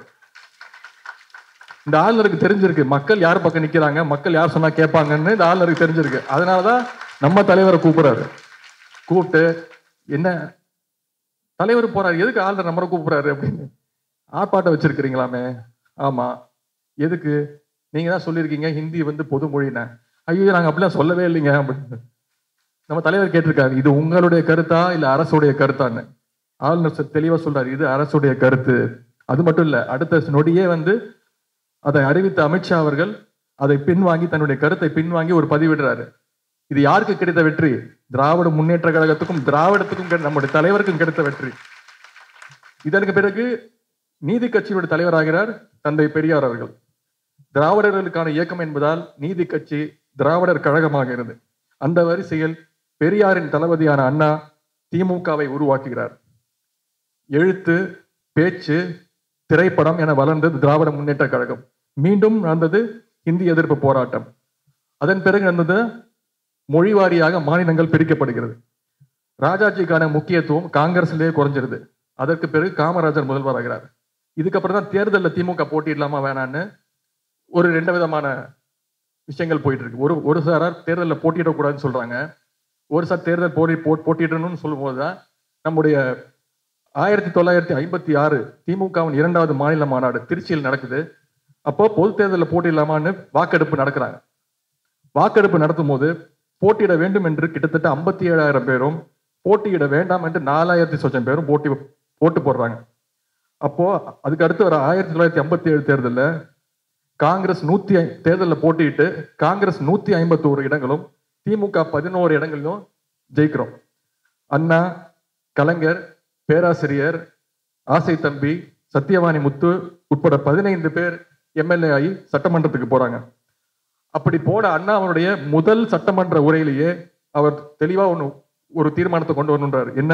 இந்த ஆளுநருக்கு தெரிஞ்சிருக்கு மக்கள் யார் பக்கம் நிக்கிறாங்க, மக்கள் யார் சொன்னா கேட்பாங்கன்னு இந்த ஆளுநருக்கு தெரிஞ்சிருக்கு. அதனாலதான் நம்ம தலைவரை கூப்பிடுறாரு. கூப்பிட்டு என்ன தலைவர் போறாரு, எதுக்கு ஆளுநர் நம்மளை கூப்பிடுறாரு அப்படின்னு. ஆர்ப்பாட்டம் வச்சிருக்கிறீங்களாமே. ஆமா, எதுக்கு? நீங்க தான் சொல்லியிருக்கீங்க ஹிந்தி வந்து பொது மொழின்னு. ஐயோ நாங்க அப்படிலாம் சொல்லவே இல்லைங்க அப்படின்னு நம்ம தலைவர் கேட்டிருக்காரு. இது உங்களுடைய கருத்தா இல்ல அரசுடைய கருத்தான்னு. ஆளுநர் தெளிவா சொல்றாரு, இது அரசுடைய கருத்து. அது மட்டும் இல்ல, அடுத்த நொடியே வந்து அதை அறிவித்த அமித்ஷா அவர்கள் அதை பின்வாங்கி தன்னுடைய கருத்தை பின்வாங்கி ஒரு பதிவிடுறாரு. இது யாருக்கு கிடைத்த வெற்றி? திராவிட முன்னேற்ற கழகத்துக்கும் திராவிடத்துக்கும் நம்முடைய தலைவருக்கும் கிடைத்த வெற்றி. இதற்கு பிறகு நீதி கட்சியுடைய தலைவராகிறார் தந்தை பெரியார் அவர்கள். திராவிடர்களுக்கான இயக்கம் என்பதால் நீதி கட்சி திராவிடர் கழகமாகிறது. அந்த வரிசையில் பெரியாரின் தளபதியான அண்ணா திமுகவை உருவாக்குகிறார். எழுத்து, பேச்சு, திரைப்படம் என வளர்ந்தது திராவிட முன்னேற்ற கழகம். மீண்டும் நடந்தது இந்தி எதிர்ப்பு போராட்டம். அதன் பிறகு நடந்தது மொழி வாரியாக மாநிலங்கள் பிரிக்கப்படுகிறது. ராஜாஜிக்கான முக்கியத்துவம் காங்கிரஸ்லேயே குறைஞ்சிருது. அதற்கு பிறகு காமராஜர் முதல்வராகிறார். இதுக்கப்புறம் தான் தேர்தலில் திமுக போட்டியிடலாமா வேணான்னு ஒரு ரெண்டு விதமான விஷயங்கள் போயிட்டு இருக்கு. ஒரு ஒரு சாரார் தேர்தலில் போட்டியிடக்கூடாதுன்னு சொல்றாங்க. ஒரு சார் தேர்தல் போட்டி போட்டியிடணும்னு சொல்லும் போதுதான் நம்முடைய ஆயிரத்தி தொள்ளாயிரத்தி ஐம்பத்தி ஆறு திமுகவின் இரண்டாவது மாநில மாநாடு திருச்சியில் நடக்குது. அப்போ பொது தேர்தலில் போட்டியிடலாமான்னு வாக்கெடுப்பு நடக்கிறாங்க. வாக்கெடுப்பு நடத்தும் போது போட்டியிட வேண்டும் என்று கிட்டத்தட்ட ஐம்பத்தி ஏழாயிரம் பேரும் போட்டியிட வேண்டாம் என்று நாலாயிரத்தி சொச்சம் பேரும் போட்டி ஓட்டு போடுறாங்க. அப்போ அதுக்கு அடுத்து வர ஆயிரத்தி தொள்ளாயிரத்தி ஐம்பத்தி ஏழு தேர்தலில் காங்கிரஸ் நூத்தி தேர்தலில் போட்டியிட்டு காங்கிரஸ் நூத்தி ஐம்பத்தி ஒரு இடங்களும் திமுக பதினோரு இடங்களிலும் ஜெயிக்கிறோம். அண்ணா, கலைஞர், பேராசிரியர், ஆசை தம்பி, சத்தியவாணி முத்து உட்பட பதினைந்து பேர் எம்எல்ஏ ஆகி சட்டமன்றத்துக்கு போறாங்க. அப்படி போன அண்ணாவுடைய முதல் சட்டமன்ற உரையிலேயே அவர் தெளிவா ஒன்று ஒரு தீர்மானத்தை கொண்டு வரணுன்றார். என்ன?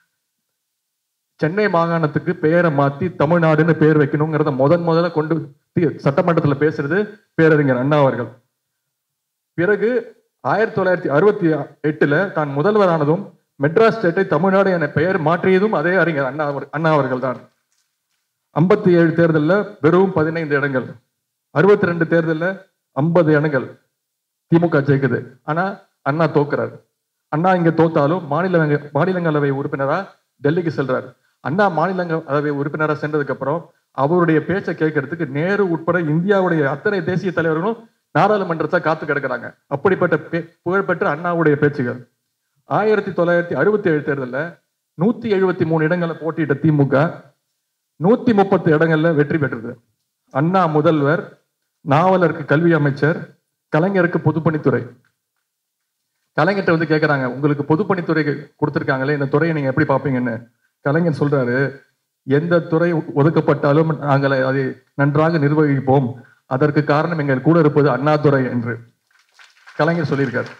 சென்னை மாகாணத்துக்கு பெயரை மாத்தி தமிழ்நாடுன்னு பேர் வைக்கணுங்கிறத முதன் முதல்ல கொண்டு சட்டமன்றத்துல பேசுறது பேரறிஞர் அண்ணா அவர்கள். பிறகு ஆயிரத்தி தொள்ளாயிரத்தி அறுபத்தி எட்டுல தான் முதல்வரானதும் மெட்ராஸ் ஸ்டேட்டை தமிழ்நாடு என பெயர் மாற்றியதும் அதே அறிஞர் அண்ணா அண்ணா அவர்கள் தான். ஐம்பத்தி ஏழு தேர்தலில் வெறும் பதினைந்து இடங்கள், அறுபத்தி ரெண்டு தேர்தலில் ஐம்பது இடங்கள் திமுக ஜெயிக்குது. ஆனா அண்ணா தோக்குறாரு. அண்ணா இங்க தோத்தாலும் மாநில மாநிலங்களவை உறுப்பினரா டெல்லிக்கு செல்றாரு. அண்ணா மாநிலங்களவை உறுப்பினரா சென்றதுக்கு அப்புறம் அவருடைய பேச்சை கேட்கறதுக்கு நேரு உட்பட இந்தியாவுடைய அத்தனை தேசிய தலைவர்களும் நாடாளுமன்றத்தை காத்து கிடக்கிறாங்க. அப்படிப்பட்ட புகழ்பெற்ற அண்ணாவுடைய பேச்சுகள். ஆயிரத்தி தொள்ளாயிரத்தி அறுபத்தி ஏழு தேர்தலில் நூத்தி எழுபத்தி மூணு இடங்களை போட்டியிட்ட திமுக நூத்தி முப்பத்து இடங்கள்ல வெற்றி பெற்றது. அண்ணா முதல்வர், நாவலருக்கு கல்வி அமைச்சர், கலைஞருக்கு பொதுப்பணித்துறை. கலைஞர்கிட்ட வந்து கேட்கறாங்க, உங்களுக்கு பொதுப்பணித்துறை கொடுத்துருக்காங்களே, இந்த துறையை நீங்க எப்படி பார்ப்பீங்கன்னு. கலைஞர் சொல்றாரு, எந்த துறை ஒதுக்கப்பட்டாலும் நாங்கள் அதை நன்றாக நிர்வகிப்போம், அதற்கு காரணம் எங்கள் கூட இருப்பது அண்ணாதுரை என்று கலைஞர் சொல்லியிருக்காரு.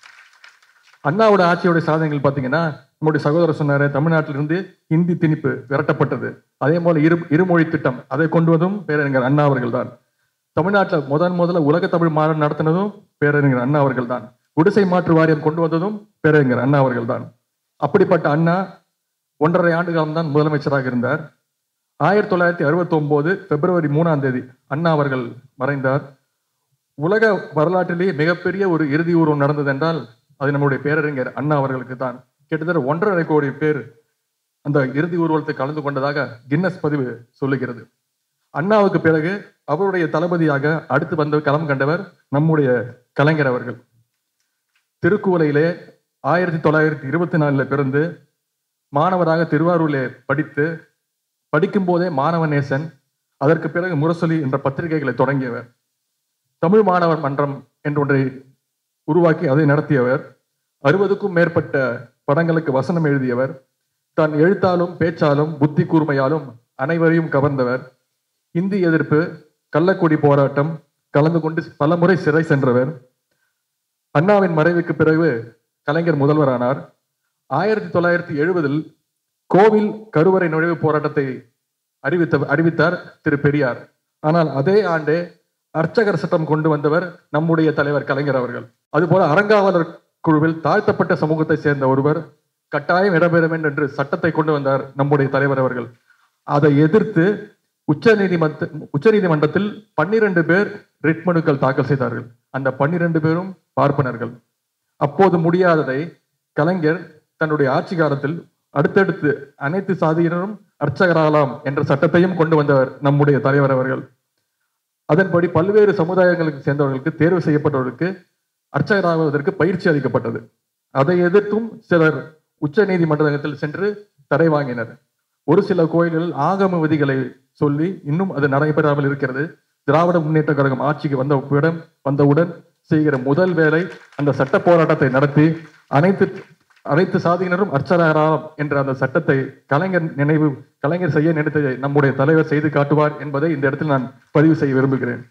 அண்ணாவோட ஆட்சியோட சாதனைகள் பார்த்தீங்கன்னா, நம்முடைய சகோதரர் சொன்னாரு, தமிழ்நாட்டிலிருந்து ஹிந்தி திணிப்பு விரட்டப்பட்டது. அதே போல இரு இருமொழி திட்டம் அதை கொண்டு வந்ததும் பேரறிஞர் அண்ணா அவர்கள் தான். தமிழ்நாட்டில் முதன் முதல்ல உலக தமிழ் மாநாடு நடத்தினதும் பேரறிஞர் அண்ணா அவர்கள் தான். குடிசை மாற்று வாரியம் கொண்டு வந்ததும் பேரறிஞர் அண்ணா அவர்கள் தான். அப்படிப்பட்ட அண்ணா ஒன்றரை ஆண்டு காலம் தான் முதலமைச்சராக இருந்தார். ஆயிரத்தி தொள்ளாயிரத்தி அறுபத்தி ஒன்பது பிப்ரவரி மூணாம் தேதி அண்ணா அவர்கள் மறைந்தார். உலக வரலாற்றிலேயே மிகப்பெரிய ஒரு இறுதி ஊர்வலம் நடந்தது என்றால் அது நம்முடைய பேரறிஞர் அண்ணா அவர்களுக்கு தான். கிட்டத்தட்ட ஒன்றரை கோடி பேர் அந்த இறுதி ஊர்வலத்தை கலந்து கொண்டதாக கின்னஸ் பதிவு சொல்லுகிறது. அண்ணாவுக்கு பிறகு அவருடைய தளபதியாக அடுத்து வந்து களம் கண்டவர் நம்முடைய கலைஞர் அவர்கள். திருக்குவளையிலே ஆயிரத்தி தொள்ளாயிரத்தி இருபத்தி நாலுல பிறந்து மாணவராக திருவாரூரிலே படித்து படிக்கும் போதே மாணவநேசன், அதற்கு பிறகு முரசொலி என்ற பத்திரிகைகளை தொடங்கியவர். தமிழ் மாணவர் மன்றம் என்றொன்றை உருவாக்கி அதை நடத்தியவர். அறுபதுக்கும் மேற்பட்ட படங்களுக்கு வசனம் எழுதியவர். தான் எழுத்தாலும் பேச்சாலும் புத்தி கூர்மையாலும் அனைவரையும் கவர்ந்தவர். இந்தி எதிர்ப்பு, கள்ளக்குடி போராட்டம் கலந்து கொண்டு பல முறை சிறை சென்றவர். அண்ணாவின் மறைவுக்கு பிறகு கலைஞர் முதல்வரானார். ஆயிரத்தி தொள்ளாயிரத்தி எழுபதில் கோவில் கருவறை நுழைவு போராட்டத்தை அறிவித்த அறிவித்தார் திரு பெரியார். ஆனால் அதே ஆண்டே அர்ச்சகர் சட்டம் கொண்டு வந்தவர் நம்முடைய தலைவர் கலைஞர் அவர்கள். அதுபோல அறங்காவலர் குழுவில் தாழ்த்தப்பட்ட சமூகத்தை சேர்ந்த ஒருவர் கட்டாயம் இடம்பெற வேண்டும் என்று சட்டத்தை கொண்டு வந்தார் நம்முடைய தலைவர் அவர்கள். அதை எதிர்த்து உச்ச நீதிமன்ற உச்ச நீதிமன்றத்தில் பன்னிரண்டு பேர் ரிட் மனுக்கள் தாக்கல் செய்தார்கள். அந்த பன்னிரண்டு பேரும் பார்ப்பனர்கள். அப்போது முடியாததை கலைஞர் தன்னுடைய ஆட்சி காலத்தில் அடுத்தடுத்து அனைத்து சாதியினரும் அர்ச்சகராகலாம் என்ற சட்டத்தையும் கொண்டு வந்தவர் நம்முடைய தலைவர் அவர்கள். அதன்படி பல்வேறு சமுதாயங்களுக்கு சேர்ந்தவர்களுக்கு தேர்வு செய்யப்பட்டவர்களுக்கு அர்ச்சகராகுவதற்கு பயிற்சி அளிக்கப்பட்டது. அதை எதிர்த்தும் சிலர் உச்ச நீதிமன்றத்தில் சென்று தடை வாங்கினர். ஒரு சில கோயில்களில் ஆகம விதிகளை சொல்லி இன்னும் அது நடைபெறாமல் இருக்கிறது. திராவிட முன்னேற்ற கழகம் ஆட்சிக்கு வந்தவுடன் வந்தவுடன் செய்கிற முதல் வேலை அந்த சட்ட போராட்டத்தை நடத்தி அனைத்து அனைத்து சாதியினரும் அர்ச்சகராகலாம் என்ற அந்த சட்டத்தை கலைஞர் நினைவு கலைஞர் செய்ய நினைத்ததை நம்முடைய தலைவர் செய்து காட்டுவார் என்பதை இந்த இடத்தில் நான் பதிவு செய்ய விரும்புகிறேன்.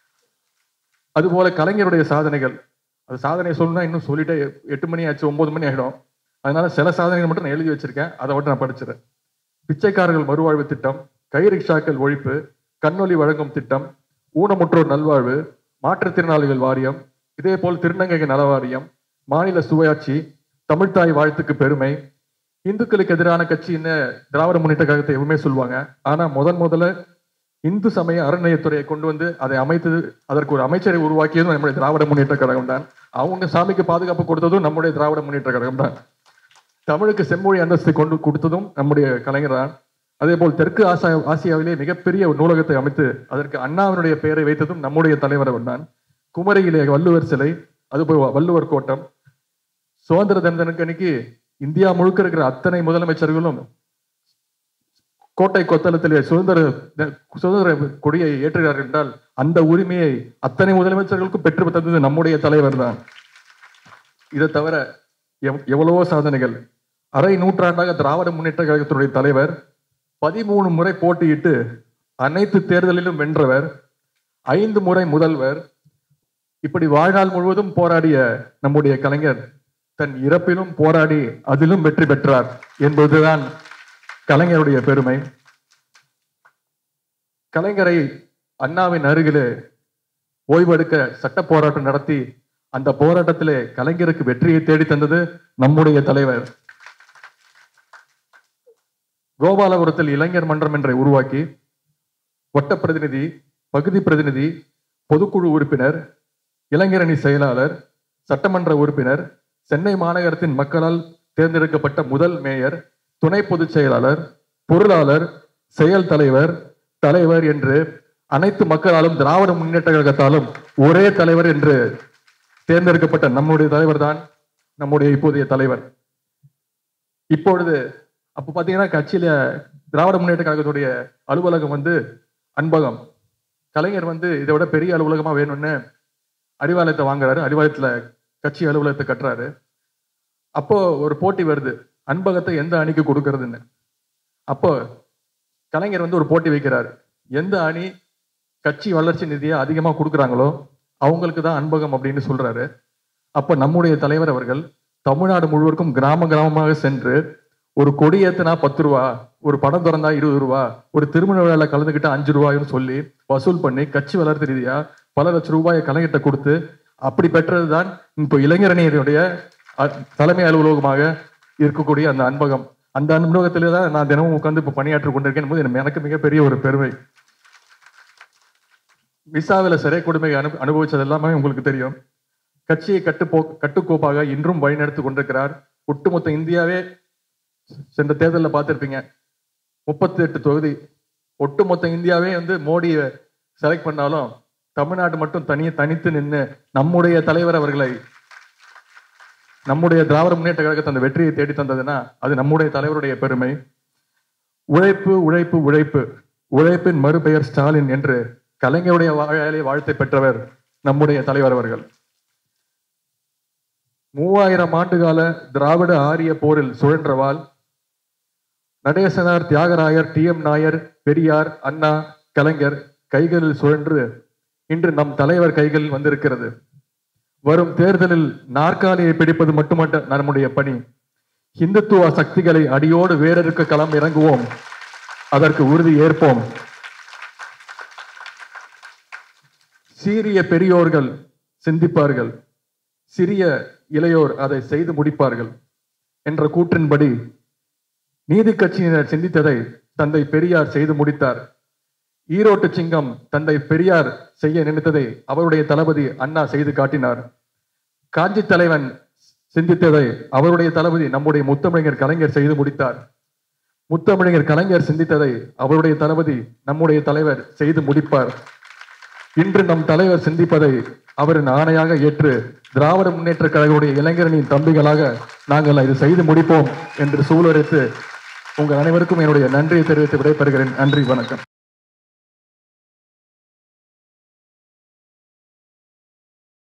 அதுபோல கலைஞருடைய சாதனைகள், அது சாதனை சொல்லணும்னா இன்னும் சொல்லிட்டே எட்டு மணி ஆச்சு, ஒன்பது மணி ஆகிடும். அதனால சில சாதனைகள் மட்டும் நான் எழுதி வச்சிருக்கேன், அதை மட்டும் நான் படிச்சிடறேன். பிச்சைக்காரர்கள் மறுவாழ்வு திட்டம், கை ரிக்ஷாக்கள் ஒழிப்பு, கண்ணொலி வழங்கும் திட்டம், ஊனமுற்றோர் நல்வாழ்வு, மாற்றுத்திறனாளிகள் வாரியம், இதே போல் திருநங்கை நல வாரியம், மாநில சுயாட்சி, தமிழ்தாய் வாழ்த்துக்கு பெருமை. இந்துக்களுக்கு எதிரான கட்சின்னு திராவிட முன்னேற்ற கழகத்தை எப்பவுமே சொல்லுவாங்க. ஆனா முதன் முதல்ல இந்து சமய அறநிலையத்துறையை கொண்டு வந்து அதை அமைத்தது, அதற்கு ஒரு அமைச்சரை உருவாக்கியதும் நம்முடைய திராவிட முன்னேற்ற கழகம் தான். அவங்க சாமிக்கு பாதுகாப்பு கொடுத்ததும் நம்முடைய திராவிட முன்னேற்ற கழகம் தான். தமிழுக்கு செம்மொழி அந்தஸ்து கொண்டு கொடுத்ததும் நம்முடைய கலைஞர் தான். அதே போல் தெற்கு ஆசியா ஆசியாவிலே மிகப்பெரிய ஒரு நூலகத்தை அமைத்து அதற்கு அண்ணாவினுடைய பெயரை வைத்ததும் நம்முடைய தலைவர் தான். குமரியிலே வள்ளுவர் சிலை, அதுபோல் வள்ளுவர் கோட்டம். சுதந்திர தினத்தன்னைக்கு அன்னைக்கு இந்தியா முழுக்க இருக்கிற அத்தனை முதலமைச்சர்களும் கோட்டை கொத்தளத்திலே சுதந்திர சுதந்திர கொடியை ஏற்றுகிறார்கள் என்றால் அந்த உரிமையை அத்தனை முதலமைச்சர்களுக்கும் பெற்று தந்தது நம்முடைய தலைவர் தான். இதை தவிர எவ்வளவோ சாதனைகள். அரை நூற்றாண்டாக திராவிட முன்னேற்ற கழகத்தினுடைய தலைவர் பதிமூணு முறை போட்டியிட்டு அனைத்து தேர்தலிலும் வென்றவர், ஐந்து முறை முதல்வர். இப்படி வாழ்நாள் முழுவதும் போராடிய நம்முடைய கலைஞர் தன் இறப்பிலும் போராடி அதிலும் வெற்றி பெற்றார் என்பதுதான் கலைஞருடைய பெருமை. கலைஞரை அண்ணாவின் அருகிலே ஓய்வெடுக்க சட்ட போராட்டம் நடத்தி அந்த போராட்டத்திலே கலைஞருக்கு வெற்றியை தேடி தந்தது நம்முடைய தலைவர். கோபாலபுரத்தில் இளைஞர் மன்றம் என்றை உருவாக்கி வட்ட பிரதிநிதி, பகுதி பிரதிநிதி, பொதுக்குழு உறுப்பினர், இளைஞரணி செயலாளர், சட்டமன்ற உறுப்பினர், சென்னை மாநகரத்தின் மக்களால் தேர்ந்தெடுக்கப்பட்ட முதல் மேயர், துணை பொதுச் செயலாளர், பொருளாளர், செயல் தலைவர், தலைவர் என்று அனைத்து மக்களாலும் திராவிட முன்னேற்ற கழகத்தாலும் ஒரே தலைவர் என்று தேர்ந்தெடுக்கப்பட்ட நம்முடைய தலைவர் தான் நம்முடைய இப்போதைய தலைவர். இப்பொழுது அப்ப பாத்தீங்கன்னா கட்சியில திராவிட முன்னேற்ற கழகத்துடைய அலுவலகம் வந்து அன்பகம். கலைஞர் வந்து இதை விட பெரிய அலுவலகமா வேணும்னு அறிவாலயத்தை வாங்குறாரு, அறிவாலயத்துல கட்சி அலுவலகத்தை கட்டுறாரு. அப்போ ஒரு போட்டி வருது, அன்பகத்தை எந்த அணிக்கு கொடுக்கறதுன்னு. அப்போ கலைஞர் வந்து ஒரு போட்டி வைக்கிறார். எந்த அணி கட்சி வளர்ச்சி நிதியை அதிகமா கொடுக்குறாங்களோ அவங்களுக்கு தான் அன்பகம் அப்படின்னு சொல்றாரு. அப்ப நம்முடைய தலைவர் அவர்கள் தமிழ்நாடு முழுவதும் கிராம கிராமமாக சென்று ஒரு கொடி ஏத்துனா பத்து ரூபா, ஒரு படம் திறந்தா இருபது ரூபா, ஒரு திருமண விழால கலந்துக்கிட்ட அஞ்சு ரூபாய்னு சொல்லி வசூல் பண்ணி கட்சி வளர்ச்சி ரீதியா பல லட்சம் ரூபாயை கலைஞர்கிட்ட கொடுத்து அப்படி பெற்றதுதான் இப்போ இளைஞரணியினுடைய தலைமை அலுவலகமாக இருக்கக்கூடிய அந்த அன்பகம். அந்த அன்பகத்திலே தான் நான் தினமும் உட்கார்ந்து இப்போ பணியாற்றி கொண்டிருக்கேன் போது எனக்கு மிகப்பெரிய ஒரு பெருமை. விசாவில சிறை கொடுமை அனு அனுபவிச்சது எல்லாமே உங்களுக்கு தெரியும். கட்சியை கட்டுப்போ கட்டுக்கோப்பாக இன்றும் வழிநடத்தி கொண்டிருக்கிறார். ஒட்டுமொத்த இந்தியாவே சென்ற தேர்தலில் பார்த்திருப்பீங்க, முப்பத்தி எட்டு தொகுதி. ஒட்டுமொத்த இந்தியாவே வந்து மோடியை செலக்ட் பண்ணாலும் தமிழ்நாடு மட்டும் தனியே தனித்து நின்று நம்முடைய தலைவர் அவர்களை, நம்முடைய திராவிட முன்னேற்ற கழகத்தை அந்த வெற்றியை தேடி தந்ததுன்னா அது நம்முடைய தலைவருடைய பெருமை. உழைப்பு உழைப்பு உழைப்பு, உழைப்பின் மறுபெயர் ஸ்டாலின் என்று கலைஞருடைய வாயாலே வாழ்த்தை பெற்றவர் நம்முடைய தலைவர் அவர்கள். மூவாயிரம் ஆண்டுகால திராவிட ஆரிய போரில் சுழன்றவாள் நடேசனார், தியாகராயர், டி எம் நாயர், பெரியார், அண்ணா, கலைஞர் கைகளில் சுழன்று இன்று நம் தலைவர் கைகளில் வந்திருக்கிறது. வரும் தேர்தலில் நாற்காலியை பிடிப்பது மட்டுமல்ல நம்முடைய பணி. இந்துத்துவ சக்திகளை அடியோடு வேறறுக்க களம் இறங்குவோம், அதற்கு உறுதி ஏற்போம். சீரிய பெரியோர்கள் சிந்திப்பார்கள், சிறிய இளையோர் அதை செய்து முடிப்பார்கள் என்ற கூற்றின்படி நீதி கட்சியினர் சிந்தித்ததை தந்தை பெரியார் செய்து முடித்தார். ஈரோட்டு சிங்கம் தந்தை பெரியார் செய்ய நினைத்ததை அவருடைய தளபதி அண்ணா செய்து காட்டினார். காஞ்சி தலைவன் சிந்தித்ததை அவருடைய தளபதி நம்முடைய முத்தமிழர் கலைஞர் செய்து முடித்தார். முத்தமிழர் கலைஞர் சிந்தித்ததை அவருடைய தளபதி நம்முடைய தலைவர் செய்து முடிப்பார். இன்று நம் தலைவர் சிந்திப்பதை அவரின் ஆணையாக ஏற்று திராவிட முன்னேற்ற கழகத்துடைய இளைஞரணியின் தம்பிகளாக நாங்கள் இது செய்து முடிப்போம் என்று சூழலித்து உங்கள் அனைவருக்கும் என்னுடைய நன்றியை தெரிவித்து விடைபெறுகிறேன். நன்றி, வணக்கம்.